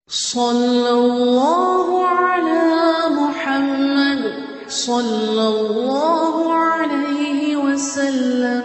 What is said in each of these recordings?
സല്ലല്ലാഹു അലാ മുഹമ്മദ് സല്ലല്ലാഹു അലൈഹി വസല്ലം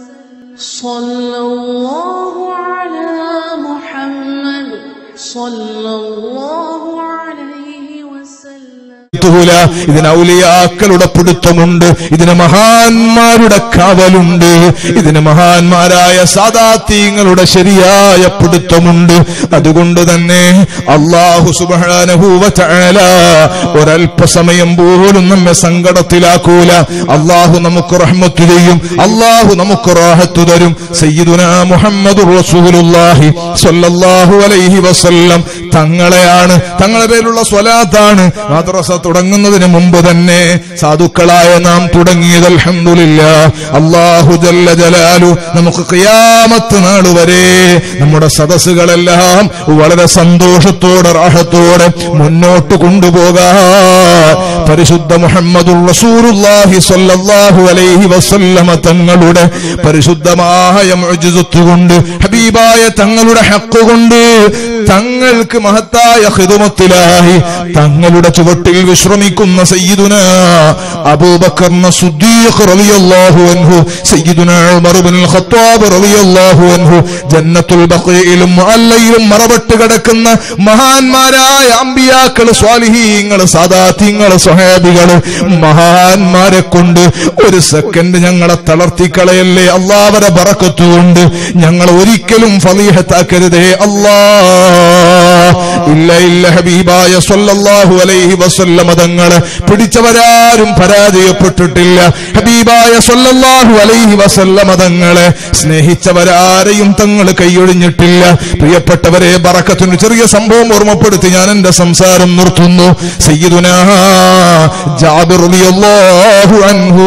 സല്ലല്ലാഹു അലാ മുഹമ്മദ് സല്ലല്ലാഹു അലൈഹി വസല്ലം. ഇതിന് ഔലിയാക്കളുടെ പിടുത്തമുണ്ട്, ഇതിന് മഹാന്മാരുടെ കാവലുണ്ട്, ഇതിന് മഹാന്മാരായ സാദാത്യങ്ങളുടെ ശരിയായ പിടുത്തമുണ്ട്. അതുകൊണ്ട് തന്നെ അല്ലാഹു സുബ്ഹാനഹു വ തആല ഒരൽപസമയം പോലും നമ്മെ സങ്കടത്തിലാക്കൂല. അല്ലാഹു നമുക്ക് റഹ്മത്ത് ചെയ്യും, അല്ലാഹു നമുക്ക് റാഹത്ത് തരും. സയ്യിദുനാ മുഹമ്മദുർ റസൂലുള്ളാഹി സ്വല്ലല്ലാഹു അലൈഹി വസല്ലം തങ്ങളെയാണ്, തങ്ങളുടെ പേരിലുള്ള സ്വലാത്താണ് മദ്രസ തുടങ്ങുന്നതിന് മുമ്പ് തന്നെ സാധുക്കളായ നാം തുടങ്ങിയത്. അൽഹംദുലില്ലാഹ്. അല്ലാഹു ജല്ല ജലാലു നമുക്ക് ഖിയാമത്ത് നാൾ വരെ നമ്മുടെ സദസ്സുകളെല്ലാം വളരെ സന്തോഷത്തോടെ റാഹത്തോടെ മുന്നോട്ട് കൊണ്ടുപോകാൻ പരിശുദ്ധ മുഹമ്മദുർ റസൂലുള്ളാഹി സ്വല്ലല്ലാഹു അലൈഹി വസല്ലമ തങ്ങളുടെ പരിശുദ്ധമായ മുഅ്ജിസത്ത് കൊണ്ട്, ഹബീബായ തങ്ങളുടെ ഹഖ് കൊണ്ട്, തങ്ങൾക്ക് മഹത്തായ ഖിദ്മത്തിലായി തങ്ങളുടെ ചുവട്ടിൽ വിശ്രമിക്കുന്ന സയ്യിദുനാ അബൂബക്കർ സിദ്ദീഖ് റളിയല്ലാഹു അൻഹു, സയ്യിദുനാ ഉമർ ഇബ്നുൽ ഖത്താബ് റളിയല്ലാഹു അൻഹു, ജന്നത്തുൽ ബഖീയിലും മുഅല്ലയിലും മറപട്ട് കിടക്കുന്ന മഹാന്മാരായ അമ്പിയാക്കൾ, സ്വാലിഹീങ്ങൾ, സാദാത്യങ്ങൾ, സ്വഹാബികൾ, മഹാന്മാരെ കൊണ്ട് ഒരു സെക്കൻഡ് ഞങ്ങളെ തളർത്തിക്കളയല്ലേ അല്ലാഹുവരെ ബറക്കത്ത് കൊണ്ട് ഞങ്ങൾ ഒരിക്കലും ഫളീഹത്താക്കരുതേ അല്ലാഹ്. ഇല്ല ഇല്ല, ഹബീബായ സ്വല്ലല്ലാഹു അലൈഹി വസല്ലമ തങ്ങളെ പിടിച്ചവരാരും പരാജയപ്പെട്ടിട്ടില്ല. ഹബീബായ സ്വല്ലല്ലാഹു അലൈഹി വസല്ലമ തങ്ങളെ സ്നേഹിച്ചവരാരെയും തങ്ങൾ കൈയൊഴിഞ്ഞിട്ടില്ല. പ്രിയപ്പെട്ടവരെ, ബറക്കത്തിന് ചെറിയ സംഭവം ഓർമ്മപ്പെടുത്തി ഞാൻ എന്റെ സംസാരം നിർത്തുന്നു. സയ്യിദുനാ ജാബിർ റളിയല്ലാഹു അൻഹു,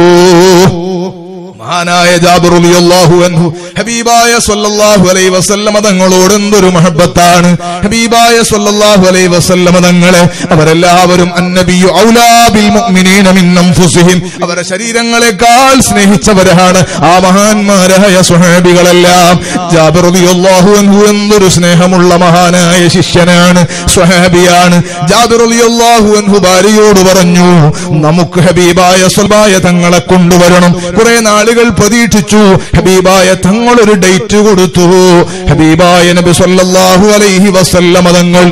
മഹാനായ ജാബിർ റളിയല്ലാഹു അൻഹു ഹബീബായ സ്വല്ലല്ലാഹു അലൈഹി വസല്ലമ തങ്ങളോട് എന്തൊരു മഹബ്ബത്താണ്. ഹബീബായ സ്വല്ലല്ലാഹു അലൈഹി വസല്ലമ തങ്ങളെ അവരെല്ലാവരും അന്നബിയു ഔലാ ബിൽ മുഅ്മിനീന മിൻ അൻഫുസിഹിം, അവരെ ശരീരങ്ങളെക്കാൾ സ്നേഹിച്ചവരാണ് ആ മഹാന്മാരായ സ്വഹാബികളെല്ലാം. ജാബിർ റളിയല്ലാഹു അൻഹു എന്തൊരു സ്നേഹമുള്ള മഹാനായ ശിഷ്യനാണ്, സ്വഹാബിയാണ്. ജാബിർ റളിയല്ലാഹു അൻഹു ഭാര്യയോട് പറഞ്ഞു, നമുക്ക് ഹബീബായ സ്വല്ലല്ലാഹു തങ്ങളെ കൊണ്ടുവരണം. കുറെ നാളുകൾ പ്രതീക്ഷിച്ചു. ഹബീബായ തങ്ങളൊരു ഡേറ്റ് കൊടുത്തു. ഹബീബായ നബി സല്ലല്ലാഹു അലൈഹി വസല്ലമ തങ്ങൾ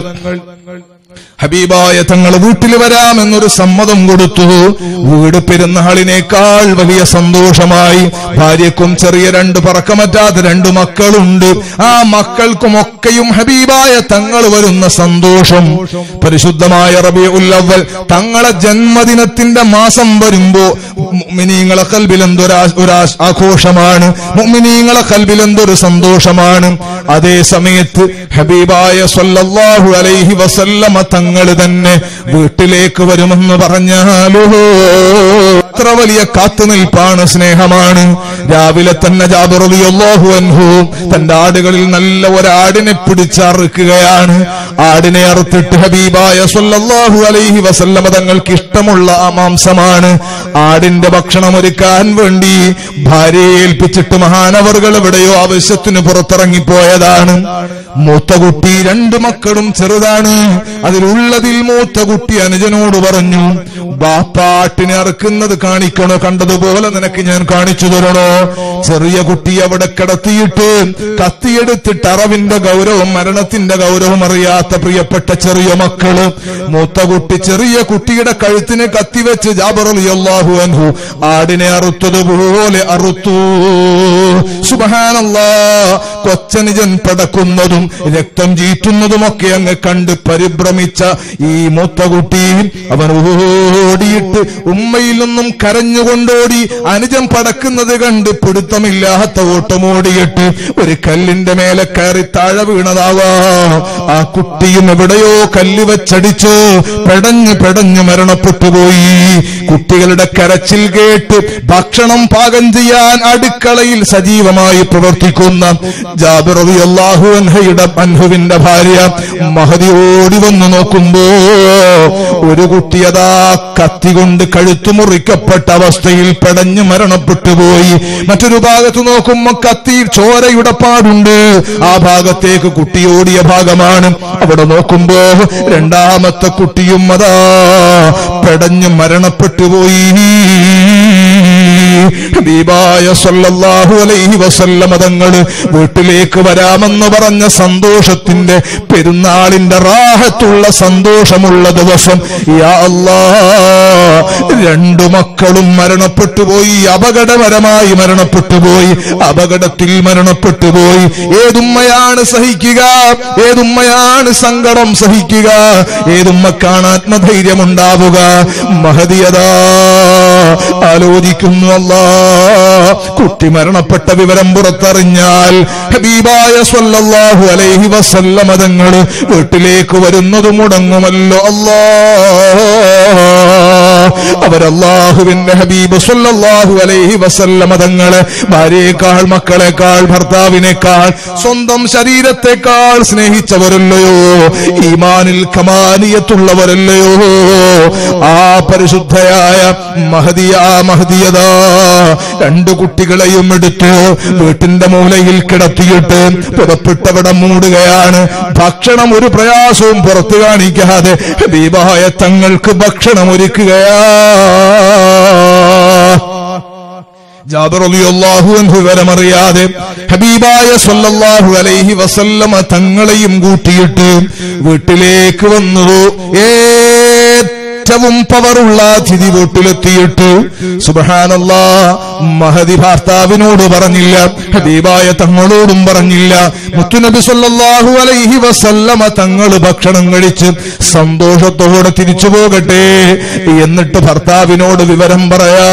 ഹബീബായ തങ്ങൾ വീട്ടിൽ വരാമെന്നൊരു സമ്മതം കൊടുത്തു. വീട് പെരുന്നാളിനേക്കാൾ വലിയ സന്തോഷമായി. ഭാര്യക്കും ചെറിയ രണ്ട് പറക്കമറ്റാത്ത രണ്ട് മക്കളുണ്ട്. ആ മക്കൾക്കുമൊക്കെയും ഹബീബായ തങ്ങൾ വരുന്ന സന്തോഷം. പരിശുദ്ധമായ റബീഉൽ അവ്വൽ തങ്ങളെ ജന്മദിനത്തിന്റെ മാസം വരുമ്പോ മുഅ്മിനീങ്ങളെ ഖൽബിൽ എന്തൊരു ആഘോഷമാണ്, മുഅ്മിനീങ്ങളെ ഖൽബിൽ എന്തൊരു സന്തോഷമാണ്. അതേ സമയത്ത് ഹബീബായ സ്വല്ലല്ലാഹു അലൈഹി വസല്ലമ തങ്ങൾ തന്നെ വീട്ടിലേക്ക് വരുമെന്ന് പറഞ്ഞാലോ എത്ര വലിയ കാത്തുനിൽപ്പാണ്, സ്നേഹമാണ്. രാവിലെ തന്നെ ജാബിർ റളിയല്ലാഹു അൻഹു തന്റെ ആടുകളിൽ നല്ല ഒരാടിനെ പിടിച്ചറുക്കുകയാണ്. ആടിനെ അറുത്തിട്ട് ഹബീബായ സ്വല്ലല്ലാഹു അലൈഹി വസല്ലമ തങ്ങൾക്ക് ഇഷ്ടമുള്ള ആ മാംസമാണ്. ആടിന്റെ ഭക്ഷണം ഒരുക്കാൻ വേണ്ടി ഭാര്യയെ ഏൽപ്പിച്ചിട്ട് മഹാനവർകൾ എവിടെയോ ആവശ്യത്തിന് പുറത്തിറങ്ങിപ്പോയതാണ്. മൂത്ത കുട്ടി, രണ്ട് മക്കളും ചെറുതാണ്. അതിലുള്ളതിൽ മൂത്ത കുട്ടി അനുജനോട് പറഞ്ഞു, ബാപ്പാട്ടിനെ അറുക്കുന്നത് കാണിക്കണോ, കണ്ടതുപോലെ നിനക്ക് ഞാൻ കാണിച്ചു തരണോ? ചെറിയ കുട്ടി അവിടെ കിടത്തിയിട്ട് കത്തിയെടുത്തിട്ട് അറവിന്റെ ഗൗരവം, മരണത്തിന്റെ ഗൗരവം അറിയാത്ത പ്രിയപ്പെട്ട ചെറിയ മക്കള്. മൂത്ത കുട്ടി ചെറിയ കുട്ടിയുടെ കഴുത്തിന് കത്തിവെച്ച് ജാബിർ റളിയല്ലാഹു അൻഹു ആടിനെ അറുത്തതുപോലെ അറുത്തു. സുബ്ഹാനല്ലാഹ്. കൊച്ചനുജൻ പടക്കുന്നതും രക്തം ചീറ്റുന്നതുമൊക്കെ അങ്ങ് കണ്ട് പരിഭ്രമിച്ച ഈ മൂത്ത കുട്ടി അവൻ ഓടിയിട്ട് ഉമ്മയിൽ നിന്നും കരഞ്ഞുകൊണ്ടോടി അനുജൻ പടക്കുന്നത് കണ്ട് പിടുത്തമില്ലാത്ത ഓട്ടമോടിയിട്ട് ഒരു കല്ലിന്റെ മേലെ കയറി താഴെ വീണതാവാം. ആ കുട്ടിയും എവിടെയോ കല്ല് വെച്ചടിച്ചു പെടഞ്ഞു മരണപ്പെട്ടുപോയി. കുട്ടികളുടെ കരച്ചിൽ കേട്ട് ഭക്ഷണം പാകം ചെയ്യാൻ അടുക്കളയിൽ സജീവമായി പ്രവർത്തിക്കുന്ന ജാബിർ റളിയല്ലാഹു അൻഹു അൻഹുവിന്റെ ഭാര്യ മഹദി ഓടി വന്നു നോക്കുമ്പോ ഒരു കുട്ടിയതാ കത്തി കൊണ്ട് കഴുത്തു മുറിക്കപ്പെട്ട അവസ്ഥയിൽ പെടഞ്ഞു മരണപ്പെട്ടു പോയി. മറ്റൊരു ഭാഗത്ത് നോക്കുമ്പോ കത്തിയിൽ ചോരയുടെ പാടുണ്ട്. ആ ഭാഗത്തേക്ക് കുട്ടി ഓടിയ ഭാഗമാണ്. അവിടെ നോക്കുമ്പോ രണ്ടാമത്തെ കുട്ടിയും അതാ പെടഞ്ഞു മരണപ്പെട്ടു പോയി. ഹബീബായ സല്ലല്ലാഹു അലൈഹി വസല്ലമ തങ്ങൾ വീട്ടിലേക്ക് വരാമെന്ന് പറഞ്ഞ സന്തോഷത്തിന്റെ പെരുന്നാളിന്റെ റാഹത്തുള്ള സന്തോഷമുള്ള ദിവസം യാ അല്ലാഹ് രണ്ടു മക്കളും മരണപ്പെട്ടുപോയി. അപകടകരമായി മരണപ്പെട്ടുപോയി. അപകടത്തിൽ മരണപ്പെട്ടുപോയി. ഏതുമ്മയാണ് സഹിക്കുക? ഏതുമ്മയാണ് സങ്കടം സഹിക്കുക? ഏതുമ്മക്കാണ് ആത്മധൈര്യമുണ്ടാവുക? മഹദിയതാ ആലോചിക്കുന്നു. കുട്ടി മരണപ്പെട്ട വിവരം പുറത്തറിഞ്ഞാൽ ഹബീബായ സ്വല്ലല്ലാഹു അലൈഹി വസല്ലമ തങ്ങൾ വീട്ടിലേക്ക് വരുന്നത് മുടങ്ങുമല്ലോ. അവരല്ലാഹുവിന്റെ ഹബീബ് സ്വല്ലല്ലാഹു അലൈഹി വസല്ലമ തങ്ങളെ ഭാര്യയേക്കാൾ, മക്കളെക്കാൾ, ഭർത്താവിനേക്കാൾ, സ്വന്തം ശരീരത്തെക്കാൾ സ്നേഹിച്ചവരല്ലയോ? ഈമാനിൽ കമാനിയത്തുള്ളവരല്ലയോ? ആ പരിശുദ്ധയായ മഹദിയതാ രണ്ടു കുട്ടികളെയും എടുത്ത് വീട്ടിന്റെ മൂലയിൽ കിടത്തിയിട്ട് പുറപ്പെട്ടവിടെ മൂടുകയാണ്. ഭക്ഷണം ഒരു പ്രയാസവും പുറത്തു കാണിക്കാതെ ഹബീബായ തങ്ങൾക്ക് ഭക്ഷണം ഒരുക്കുകയാ. ജാബിർ റളിയല്ലാഹു അൻഹു വിവരമറിയാതെ ഹബീബായ സ്വല്ലല്ലാഹു അലൈഹി വസല്ലമ തങ്ങളെയും കൂട്ടിയിട്ട് വീട്ടിലേക്ക് വന്നു. ഏറ്റവും പവറുള്ള അതിഥി വീട്ടിലെത്തിയിട്ട് സുബ്ഹാനല്ലാഹ് മഹദി ഭർത്താവിനോട് പറഞ്ഞില്ല, ഹബീബായ തങ്ങളോടും പറഞ്ഞില്ല. മുത്തുനബി സല്ലല്ലാഹു അലൈഹി വസല്ലമ തങ്ങൾ ഭക്ഷണം കഴിച്ച് സന്തോഷത്തോടെ തിരിച്ചു പോകട്ടെ എന്നിട്ട് ഭർത്താവിനോട് വിവരം പറയാ.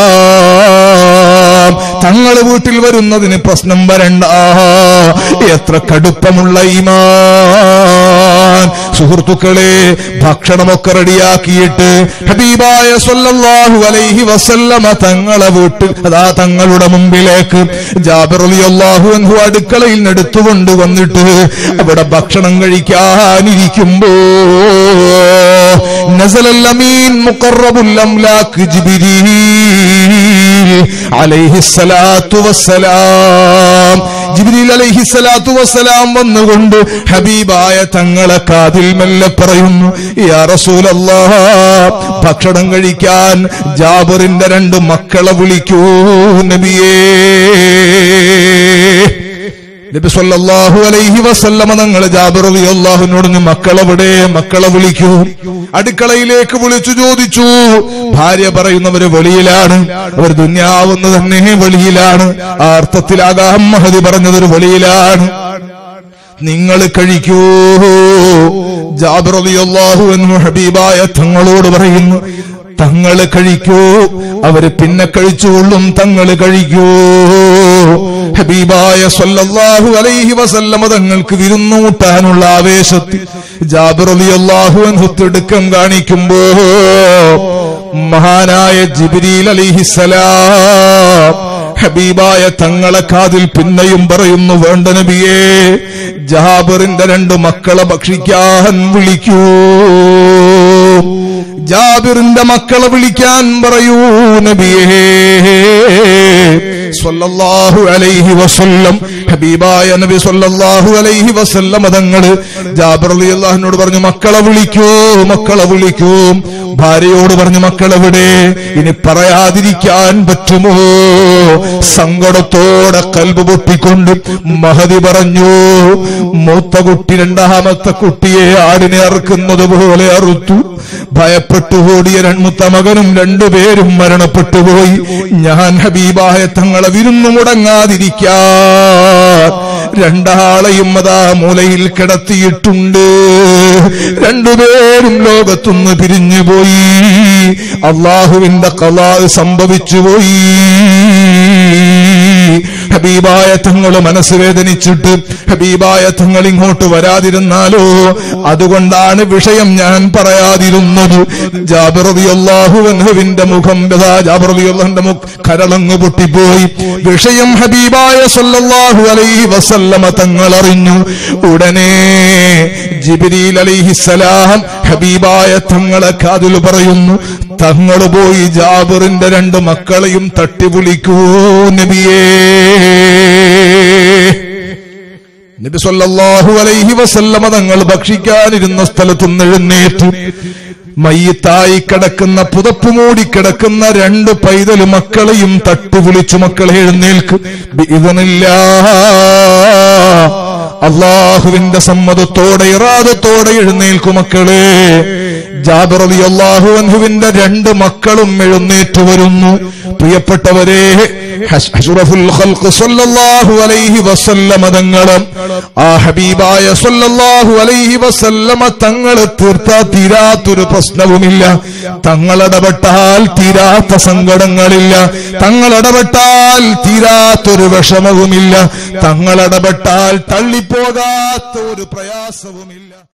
തങ്ങൾ വീട്ടിൽ വരുന്നതിന് പ്രശ്നം വരണ്ട. എത്ര കടുപ്പമുള്ള ഈമാൻ! സുഹൃത്തുക്കളെ, ഭക്ഷണമൊക്കെ റെഡിയാക്കിയിട്ട് ഹബീബായ സ്വല്ലല്ലാഹു അലൈഹി വസല്ലമ തങ്ങളെ വീട്ടിൽ അതാ തങ്ങളുടെ മുമ്പിലേക്ക് ജാബിർ റളിയല്ലാഹു അൻഹു അടുക്കളയിൽ എടുത്തുകൊണ്ട് വന്നിട്ട് അവിടെ ഭക്ഷണം കഴിക്കാനിരിക്കുമ്പോ നസലൽ അമീൻ മുഖറബുൽ അംലാക് ജിബ്രീൽ അലൈഹിസ്സലാത്തു വസ്സലാം. ജിബ്രീൽ അലൈഹിസ്സലാത്തു വസ്സലാം വന്നുകൊണ്ട് ഹബീബായ തങ്ങളെ കാതിൽ മെല്ലെ പറയുന്നു, യാ റസൂലല്ലാഹ്, ഭക്ഷണം കഴിക്കാൻ ജാബിറിന്റെ രണ്ട് മക്കളെ വിളിക്കൂ നബിയേ. നബി സല്ലല്ലാഹു അലൈഹി വസല്ലമ തങ്ങൾ ജാബിർ റളിയല്ലാഹുവിനോട് മക്കളെവിടെ, മക്കളെ വിളിക്കൂ. അടുക്കളയിലേക്ക് വിളിച്ചു ചോദിച്ചു. ഭാര്യ പറയുന്നവര് വെളിയിലാണ്, അവർ ദുന്യാവുന്ന തന്നെ വെളിയിലാണ്. ആ അർത്ഥത്തിലാകാം മഹദി പറഞ്ഞതൊരു വെളിയിലാണ്. നിങ്ങൾ കഴിക്കൂ. ജാബിർ റളിയല്ലാഹു അൻഹു ഹബീബായ തങ്ങളോട് പറയുന്നു, തങ്ങൾ കഴിക്കൂ, അവര് പിന്നെ കഴിച്ചുകൊള്ളും, തങ്ങൾ കഴിക്കൂ. ഹബീബായ സ്വല്ലല്ലാഹു അലൈഹി വസല്ലമ തങ്ങൾക്ക് വിരുന്നൂട്ടാനുള്ള ആവേശത്തിൽ ജാബിർ റളിയല്ലാഹു അൻഹു തിടുക്കം കാണിക്കുമ്പോ മഹാനായ ജിബ്രീൽ അലൈഹിസ്സലാം ഹബീബായ തങ്ങളെ കാതിൽ പിന്നെയും പറയുന്നു, വേണ്ട നബിയേ, ജാബിറിന്റെ രണ്ട് മക്കളെ ഭക്ഷിക്കാൻ വിളിക്കൂ. ജാബിറിന്റെ മക്കളെ വിളിക്കാൻ പറയൂ നബിയേ സ്വല്ലല്ലാഹു അലൈഹി വസല്ലം. ഹബീബായ നബി സ്വല്ലല്ലാഹു അലൈഹി വസല്ലം തങ്ങള് ജാബിർ റളിയല്ലാഹുവിനോട് പറഞ്ഞു, മക്കളെ വിളിക്കൂ, മക്കളെ വിളിക്കൂ. ഭാര്യയോട് പറഞ്ഞു, മക്കളെവിടെ? ഇനി പറയാതിരിക്കാൻ പറ്റുമോ? സങ്കടത്തോടെ കൽബ് പൊട്ടിക്കൊണ്ട് മഹദി പറഞ്ഞു, മൂത്ത കുട്ടി രണ്ടാമത്തെ കുട്ടിയെ ആടിനെ അറുക്കുന്നത് പോലെ അറുത്തു. ഭയപ്പെട്ടു ഓടിയ മൂത്ത മകനും രണ്ടുപേരും മരണപ്പെട്ടുപോയി. ഞാൻ ഹബീബായ തങ്ങളെ വിരുന്നു മുടങ്ങാതിരിക്കാൻ രണ്ടാളെയും അതാ മൂലയിൽ കിടത്തിയിട്ടുണ്ട്. രണ്ടുപേരും ലോകത്തുനിന്ന് പിരിഞ്ഞുപോയി. അള്ളാഹുവിന്റെ ഖലാ സംഭവിച്ചുപോയി. ഹബീബായ തങ്ങൾ മനസ്സ് വേദനിച്ചിട്ട് ഹബീബായ തങ്ങൾ ഇങ്ങോട്ട് വരാതിരുന്നാലോ? അതുകൊണ്ടാണ് വിഷയം ഞാൻ പറയാതിരുന്നത്. ജാബിർ റളിയല്ലാഹു അൻഹുവിന്റെ മുഖം ജാബിർ റളിയല്ലാഹുവിന്റെ കരളങ്ങ് പൊട്ടിപ്പോയി. വിഷയം ഹബീബായ സല്ലല്ലാഹു അലൈഹി വസല്ലമ തങ്ങൾ അറിഞ്ഞു. ഉടനെ ജിബ്രീൽ അലൈഹിസ്സലാം ഹബീബായ തങ്ങളെ കാതിൽ പറയുന്നു, തങ്ങൾ പോയി ജാബിറിന്റെ 2 മക്കളെയും തട്ടി വിളിക്കൂ നബിയേ. നബി സല്ലല്ലാഹു അലൈഹി വസല്ലമ തങ്ങൾ ഭക്ഷിക്കാനിരുന്ന സ്ഥലത്തുനിന്ന് എഴുന്നേറ്റു. മയ്യിത്തായി കിടക്കുന്ന പുതപ്പ് മൂടിക്കിടക്കുന്ന 2 പൈതൽ മക്കളെയും തട്ടി വിളിച്ചു, മക്കളെ എഴുന്നേൽക്ക്, ബിഇദ്നില്ലാഹ്, അല്ലാഹുവിന്റെ സമ്മതത്തോടെ ഇറാദത്തോടെ എഴുന്നേൽക്കു മക്കളെ. ജാബിർ റളിയല്ലാഹു അൻഹുവിന്റെ 2 മക്കളും എഴുന്നേറ്റ് വരുന്നു. പ്രിയപ്പെട്ടവരെ, അഷ്റഫുൽ ഖൽഖ് സല്ലല്ലാഹു അലൈഹി വസല്ലമ തങ്ങൾ ആ ഹബീബായ സല്ലല്ലാഹു അലൈഹി വസല്ലമ തങ്ങൾ തീരാത്തൊരു പ്രശ്നവുമില്ല. തങ്ങളിടപെട്ടാൽ തീരാത്ത സങ്കടങ്ങളില്ല. തങ്ങളിടപെട്ടാൽ തീരാത്തൊരു വിഷമവുമില്ല. തങ്ങളിടപെട്ടാൽ തള്ളിപ്പോകാത്ത ഒരു പ്രയാസവുമില്ല.